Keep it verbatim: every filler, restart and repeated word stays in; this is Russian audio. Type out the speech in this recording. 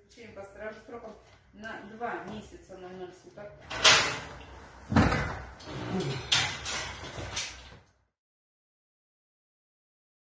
заключением по стражу сроком на два месяца ноль ноль суток.